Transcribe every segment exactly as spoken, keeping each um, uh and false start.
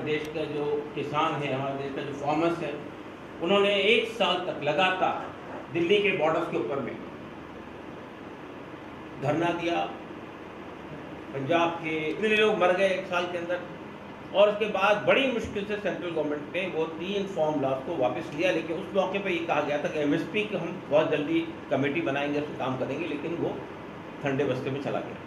देश का जो किसान है, हमारे देश का जो फार्मर्स है, उन्होंने एक साल तक लगातार दिल्ली के बॉर्डर्स के ऊपर में धरना दिया। पंजाब के इतने लोग मर गए एक साल के अंदर, और उसके बाद बड़ी मुश्किल से सेंट्रल गवर्नमेंट ने वो तीन फॉर्म लॉज को वापस लिया। लेकिन उस मौके पर ये कहा गया था कि एमएसपी की हम बहुत जल्दी कमेटी बनाएंगे, उस पर काम करेंगे, लेकिन वो ठंडे बस्ते में चला गया।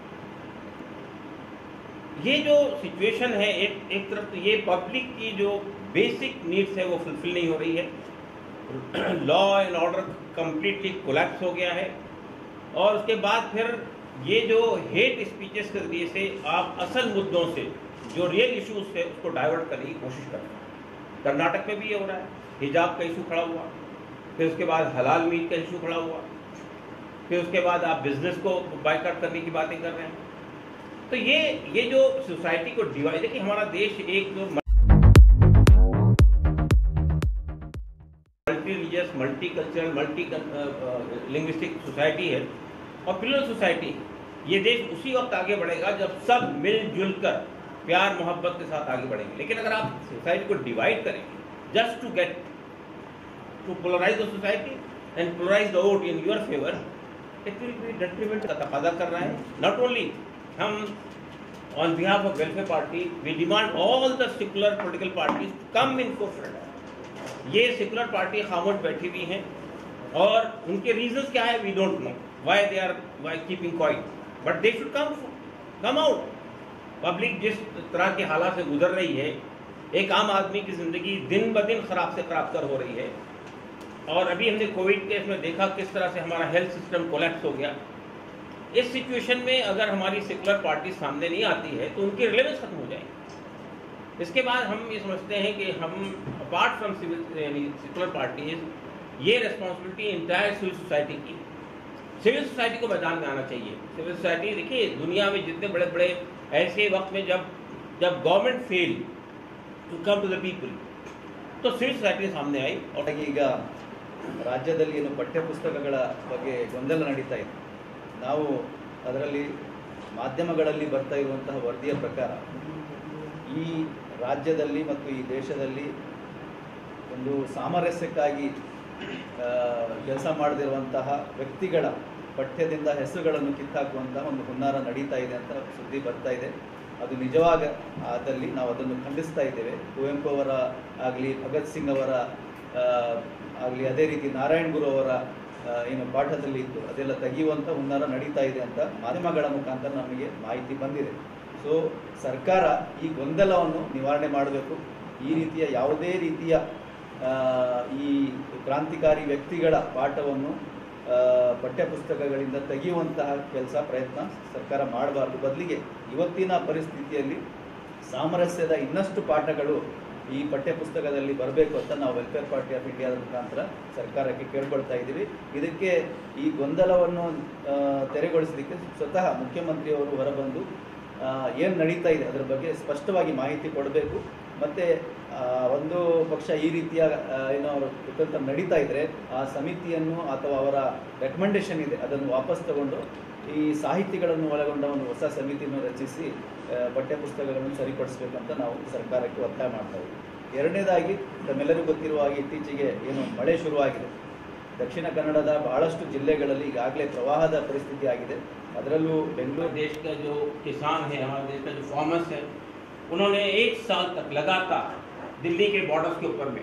ये जो सिचुएशन है, एक एक तरफ तो ये पब्लिक की जो बेसिक नीड्स है वो फुलफिल नहीं हो रही है, law and order completely collapse हो गया है, और उसके बाद फिर ये जो हेट स्पीचेस के जरिए से आप असल मुद्दों से जो रियल इश्यूज है उसको डाइवर्ट करने की कोशिश कर रहे हैं। कर्नाटक में भी ये हो रहा है, हिजाब का इशू खड़ा हुआ, फिर उसके बाद हलाल मीट का इशू खड़ा हुआ, फिर उसके बाद आप बिजनेस को बायकॉट करने की बातें कर रहे हैं। तो ये ये जो सोसाइटी को डिवाइड, देखिए हमारा देश एक जो multi religious, multi cultural, multi linguistic society है और प्लुरल सोसाइटी। ये देश उसी वक्त आगे बढ़ेगा जब सब मिलजुल कर प्यार मोहब्बत के साथ आगे बढ़ेंगे। लेकिन अगर आप सोसाइटी को डिवाइड करेंगे just to get to polarise the society and polarise the vote in your favour, it will be detriment का तकाजा कर रहा है। नॉट ओनली हम on behalf of welfare party we demand all the secular political parties to come in forefront. ये secular party खामोश बैठी हुई हैं और उनके रीजंस क्या है we don't know, why they are why keeping quiet, but they should come come out. Public जिस तरह के हालात से गुजर रही है, एक आम आदमी की ज़िंदगी दिन ब दिन खराब से खराब तर हो रही है, और अभी हमने कोविड केस में देखा किस तरह से हमारा हेल्थ सिस्टम कोलैप्स हो गया। इस सिचुएशन में अगर हमारी सेकुलर पार्टी सामने नहीं आती है तो उनकी रिलेवेंस खत्म हो जाएगी। इसके बाद हम ये समझते हैं कि हम अपार्ट फ्रॉम सिविल यानी सेकुलर पार्टीज, ये रिस्पॉन्सिबिलिटी इंटायर सिविल सोसाइटी की, सिविल सोसाइटी को मैदान में आना चाहिए। सिविल सोसाइटी, देखिए दुनिया में जितने बड़े बड़े ऐसे वक्त में जब जब government fail to come to the people, तो ಸಿವಿಲ್ ಸೊಸೈಟಿ ಸಾಮನೆ ಆಯಿ ಒಟ್ಟಿಗೆ ಈಗ ರಾಜ್ಯದಲ್ಲಿ ಏನು ಪಠ್ಯಪುಸ್ತಕಗಳ ಬಗ್ಗೆ ಗೊಂದಲ ನಡೀತಾ ಇದೆ. ನಾವು ಅದರಲ್ಲಿ ಮಾಧ್ಯಮಗಳಲ್ಲಿ ಬರ್ತಾ ಇರುವಂತಹ ವರದಿಯ ಪ್ರಕಾರ ಈ ರಾಜ್ಯದಲ್ಲಿ ಮತ್ತು ಈ ದೇಶದಲ್ಲಿ ಒಂದು ಸಾಮರಸ್ಯಕ್ಕಾಗಿ ಕೆಲಸ ಮಾಡದಿರುವಂತಹ ವ್ಯಕ್ತಿಗಳ ಪಠ್ಯದಿಂದ ಹೆಸರುಗಳನ್ನು ಕಿತ್ತಾಕುವಂತಹ ಒಂದು ಹುನ್ನಾರ ನಡೀತಾ ಇದೆ ಅಂತ ಸುದ್ದಿ ಬರ್ತಾ ಇದೆ. ಅದು ನಿಜವಾಗ ಆದಲ್ಲಿ ನಾವು ಅದನ್ನು ಖಂಡಿಸ್ತಾ ಇದ್ದೇವೆ. ಕುವೆಂಪು ಅವರ ಆಗಲಿ, ಭಗತ್ ಸಿಂಗ್ ಅವರ ಆಗಲಿ, ಅದೇ ರೀತಿ ನಾರಾಯಣ್ ಗುರು ಅವರ ಏನು ಪಾಠದಲ್ಲಿ ಇತ್ತು ಅದೆಲ್ಲ ತೆಗೆಯುವಂಥ ಹುನ್ನಾರ ನಡೀತಾ ಇದೆ ಅಂತ ಮಾಧ್ಯಮಗಳ ಮುಖಾಂತರ ನಮಗೆ ಮಾಹಿತಿ ಬಂದಿದೆ. ಸೊ ಸರ್ಕಾರ ಈ ಗೊಂದಲವನ್ನು ನಿವಾರಣೆ ಮಾಡಬೇಕು. ಈ ರೀತಿಯ ಯಾವುದೇ ರೀತಿಯ ಈ ಕ್ರಾಂತಿಕಾರಿ ವ್ಯಕ್ತಿಗಳ ಪಾಠವನ್ನು ಪಠ್ಯಪುಸ್ತಕಗಳಿಂದ ತೆಗೆಯುವಂತಹ ಕೆಲಸ ಪ್ರಯತ್ನ ಸರ್ಕಾರ ಮಾಡಬಾರ್ದು. ಬದಲಿಗೆ ಇವತ್ತಿನ ಪರಿಸ್ಥಿತಿಯಲ್ಲಿ ಸಾಮರಸ್ಯದ ಇನ್ನಷ್ಟು ಪಾಠಗಳು ಈ ಪಠ್ಯಪುಸ್ತಕದಲ್ಲಿ ಬರಬೇಕು ಅಂತ ನಾವು ವೆಲ್ಫೇರ್ ಪಾರ್ಟಿ ಆಫ್ ಇಂಡಿಯಾದ ಮುಖಾಂತರ ಸರ್ಕಾರಕ್ಕೆ ಕೇಳ್ಕೊಳ್ತಾ ಇದ್ದೀವಿ. ಇದಕ್ಕೆ ಈ ಗೊಂದಲವನ್ನು ತೆರೆಗೊಳಿಸಲಿಕ್ಕೆ ಸ್ವತಃ ಮುಖ್ಯಮಂತ್ರಿಯವರು ಹೊರಬಂದು ಏನು ನಡೀತಾ ಇದೆ ಅದರ ಬಗ್ಗೆ ಸ್ಪಷ್ಟವಾಗಿ ಮಾಹಿತಿ ಕೊಡಬೇಕು. ಮತ್ತು ಒಂದು ಪಕ್ಷ ಈ ರೀತಿಯ ಏನೋ ಅವರು ಕುತಂತ್ರ ನಡೀತಾ ಇದ್ದರೆ ಆ ಸಮಿತಿಯನ್ನು ಅಥವಾ ಅವರ ರೆಕಮೆಂಡೇಶನ್ ಇದೆ ಅದನ್ನು ವಾಪಸ್ ತಗೊಂಡು ಈ ಸಾಹಿತಿಗಳನ್ನು ಒಳಗೊಂಡ ಒಂದು ಹೊಸ ಸಮಿತಿಯನ್ನು ರಚಿಸಿ ಪಠ್ಯಪುಸ್ತಕಗಳನ್ನು ಸರಿಪಡಿಸಬೇಕಂತ ನಾವು ಸರ್ಕಾರಕ್ಕೆ ಒತ್ತಾಯ ಮಾಡ್ತಾ ಇದ್ದೀವಿ. ಎರಡನೇದಾಗಿ ತಮ್ಮೆಲ್ಲರಿಗೂ ಗೊತ್ತಿರುವ ಹಾಗೆ ಇತ್ತೀಚೆಗೆ ಏನು ಮಳೆ ಶುರುವಾಗಿದೆ, ದಕ್ಷಿಣ ಕನ್ನಡದ ಬಹಳಷ್ಟು ಜಿಲ್ಲೆಗಳಲ್ಲಿ ಈಗಾಗಲೇ ಪ್ರವಾಹದ ಪರಿಸ್ಥಿತಿ ಆಗಿದೆ. ಅದರಲ್ಲೂ ಬೆಂಗಳೂರು ದೇಶ का जो किसान है, हमारे देश का जो फार्मर्स है, उन्होंने एक साल तक लगातार दिल्ली के बॉर्डर्स के ऊपर में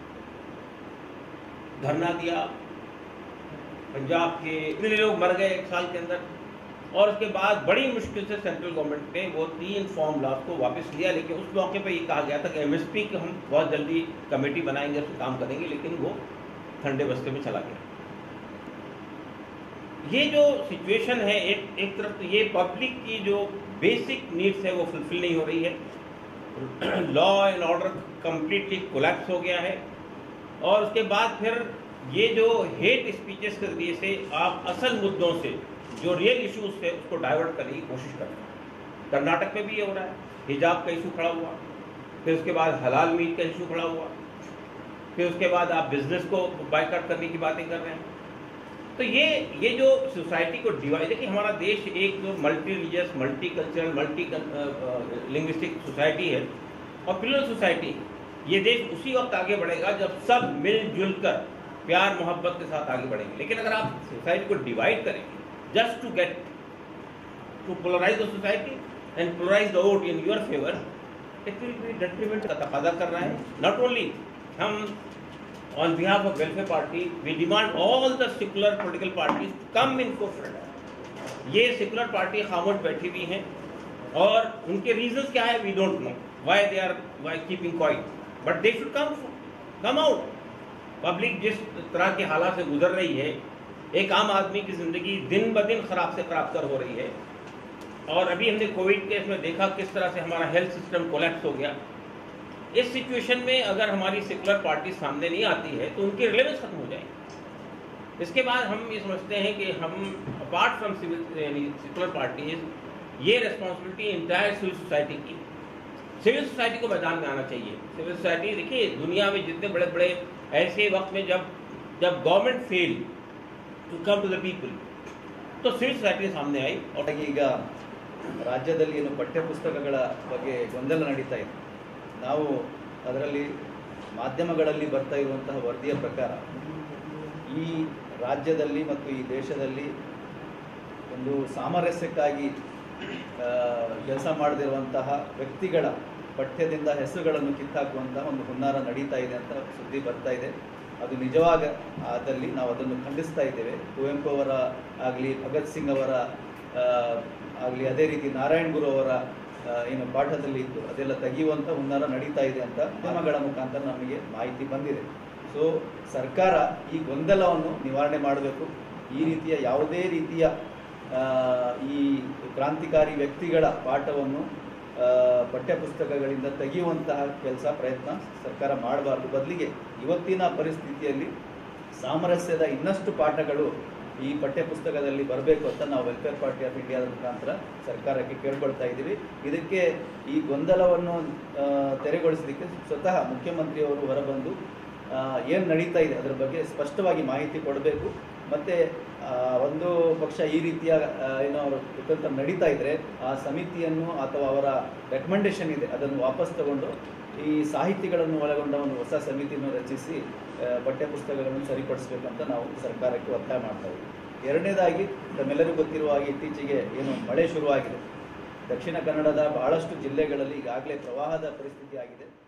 धरना दिया। पंजाब के इतने लोग मर गए एक साल के अंदर, और उसके बाद बड़ी मुश्किल से सेंट्रल गवर्नमेंट ने वो तीन फॉर्म लॉज को वापस लिया। लेकिन उस मौके पर ये कहा गया था कि एमएसपी की हम बहुत जल्दी कमेटी बनाएंगे, उस पर काम करेंगे, लेकिन वो ठंडे बस्ते में चला गया। ये जो सिचुएशन है, एक एक तरफ तो ये पब्लिक की जो बेसिक नीड्स है वो फुलफिल नहीं हो रही है, law and order completely collapse हो गया है, और उसके बाद फिर ये जो हेट स्पीचेस के जरिए से आप असल मुद्दों से जो रियल इश्यूज है उसको डाइवर्ट करने की कोशिश कर रहे हैं। कर्नाटक में भी ये हो रहा है, हिजाब का इशू खड़ा हुआ, फिर उसके बाद हलाल मीट का इशू खड़ा हुआ, फिर उसके बाद आप बिजनेस को बायकॉट करने की बातें कर रहे हैं। तो ये ये जो सोसाइटी को डिवाइड, देखिए हमारा देश एक जो multi religious, multi cultural, multi linguistic society है, और पिलर सोसाइटी, ये देश उसी वक्त आगे बढ़ेगा जब सब मिलजुल कर प्यार मोहब्बत के साथ आगे बढ़ेंगे। लेकिन अगर आप सोसाइटी को डिवाइड करेंगे just to get to polarise the society and polarise the vote in your favour, it will be detriment का तकाजा कर रहा है। नॉट ओनली हम on behalf of welfare party we demand all the secular political parties to come in forefront. ये secular party खामोश बैठी हुई हैं और उनके रीजंस क्या है we don't know, why they are why keeping quiet, but they should come come out. Public जिस तरह के हालात से गुजर रही है, एक आम आदमी की जिंदगी दिन ब दिन खराब से खराब तर हो रही है। और अभी हमने कोविड केस में देखा किस तरह से हमारा हेल्थ सिस्टम कोलैप्स हो गया। इस सिचुएशन में अगर हमारी सेकुलर पार्टी सामने नहीं आती है तो उनकी रिलेवेंस खत्म हो जाएगी। इसके बाद हम ये समझते हैं कि हम apart from civil secular parties, ये रिस्पॉन्सिबिलिटी इंटायर सिविल सोसाइटी की, सिविल सोसाइटी को मैदान में आना चाहिए। सिविल सोसाइटी देखिए दुनिया में जितने बड़े बड़े ऐसे वक्त में जब जब government fail to come to the people तो सिविल सोसाइटी सामने आई। और ಈಗ ರಾಜ್ಯದಲ್ಲಿ ಏನು ಪಠ್ಯಪುಸ್ತಕಗಳ ಬಗ್ಗೆ ಗೊಂದಲ ನಡೀತಾ ಇದೆ, ನಾವು ಅದರಲ್ಲಿ ಮಾಧ್ಯಮಗಳಲ್ಲಿ ಬರ್ತಾ ಇರುವಂತಹ ವರದಿಯ ಪ್ರಕಾರ ಈ ರಾಜ್ಯದಲ್ಲಿ ಮತ್ತು ಈ ದೇಶದಲ್ಲಿ ಒಂದು ಸಾಮರಸ್ಯಕ್ಕಾಗಿ ಕೆಲಸ ಮಾಡದಿರುವಂತಹ ವ್ಯಕ್ತಿಗಳ ಪಠ್ಯದಿಂದ ಹೆಸರುಗಳನ್ನು ಕಿತ್ತಾಕುವಂತಹ ಒಂದು ಹುನ್ನಾರ ನಡೀತಾ ಇದೆ ಅಂತ ಸುದ್ದಿ ಬರ್ತಾ ಇದೆ. ಅದು ನಿಜವಾಗ ಆದಲ್ಲಿ ನಾವು ಅದನ್ನು ಖಂಡಿಸ್ತಾ ಇದ್ದೇವೆ. ಕುವೆಂಪು ಅವರ ಆಗಲಿ, ಭಗತ್ ಸಿಂಗ್ ಅವರ ಆಗಲಿ, ಅದೇ ರೀತಿ ನಾರಾಯಣ್ ಗುರು ಅವರ ಏನು ಪಾಠದಲ್ಲಿ ಇತ್ತು ಅದೆಲ್ಲ ತೆಗೆಯುವಂಥ ಹುನ್ನಾರ ನಡೀತಾ ಇದೆ ಅಂತ ಮಾಧ್ಯಮಗಳ ಮುಖಾಂತರ ನಮಗೆ ಮಾಹಿತಿ ಬಂದಿದೆ. ಸೊ ಸರ್ಕಾರ ಈ ಗೊಂದಲವನ್ನು ನಿವಾರಣೆ ಮಾಡಬೇಕು. ಈ ರೀತಿಯ ಯಾವುದೇ ರೀತಿಯ ಈ ಕ್ರಾಂತಿಕಾರಿ ವ್ಯಕ್ತಿಗಳ ಪಾಠವನ್ನು ಪಠ್ಯಪುಸ್ತಕಗಳಿಂದ ತೆಗೆಯುವಂತಹ ಕೆಲಸ ಪ್ರಯತ್ನ ಸರ್ಕಾರ ಮಾಡಬಾರ್ದು. ಬದಲಿಗೆ ಇವತ್ತಿನ ಪರಿಸ್ಥಿತಿಯಲ್ಲಿ ಸಾಮರಸ್ಯದ ಇನ್ನಷ್ಟು ಪಾಠಗಳು ಈ ಪಠ್ಯಪುಸ್ತಕದಲ್ಲಿ ಬರಬೇಕು ಅಂತ ನಾವು ವೆಲ್ಫೇರ್ ಪಾರ್ಟಿ ಆಫ್ ಇಂಡಿಯಾದ ಮುಖಾಂತರ ಸರ್ಕಾರಕ್ಕೆ ಕೇಳ್ಕೊಳ್ತಾ ಇದ್ದೀವಿ. ಇದಕ್ಕೆ ಈ ಗೊಂದಲವನ್ನು ತೆರೆಗೊಳಿಸಲಿಕ್ಕೆ ಸ್ವತಃ ಮುಖ್ಯಮಂತ್ರಿಯವರು ಹೊರಬಂದು ಏನು ನಡೀತಾ ಇದೆ ಅದರ ಬಗ್ಗೆ ಸ್ಪಷ್ಟವಾಗಿ ಮಾಹಿತಿ ಕೊಡಬೇಕು. ಮತ್ತು ಒಂದು ಪಕ್ಷ ಈ ರೀತಿಯ ಏನೋ ಅವರು ಕುತಂತ್ರ ನಡೀತಾ ಇದ್ದರೆ ಆ ಸಮಿತಿಯನ್ನು ಅಥವಾ ಅವರ ರೆಕಮೆಂಡೇಶನ್ ಇದೆ ಅದನ್ನು ವಾಪಸ್ ತಗೊಂಡು ಈ ಸಾಹಿತಿಗಳನ್ನು ಒಳಗೊಂಡ ಒಂದು ಹೊಸ ಸಮಿತಿಯನ್ನು ರಚಿಸಿ ಪಠ್ಯಪುಸ್ತಕಗಳನ್ನು ಸರಿಪಡಿಸಬೇಕಂತ ನಾವು ಸರ್ಕಾರಕ್ಕೆ ಒತ್ತಾಯ ಮಾಡ್ತಾ ಇದ್ದೀವಿ. ಎರಡನೇದಾಗಿ ತಮ್ಮೆಲ್ಲರಿಗೂ ಗೊತ್ತಿರುವ ಹಾಗೆ ಇತ್ತೀಚೆಗೆ ಏನು ಮಳೆ ಶುರುವಾಗಿದೆ, ದಕ್ಷಿಣ ಕನ್ನಡದ ಬಹಳಷ್ಟು ಜಿಲ್ಲೆಗಳಲ್ಲಿ ಈಗಾಗಲೇ ಪ್ರವಾಹದ ಪರಿಸ್ಥಿತಿ ಆಗಿದೆ.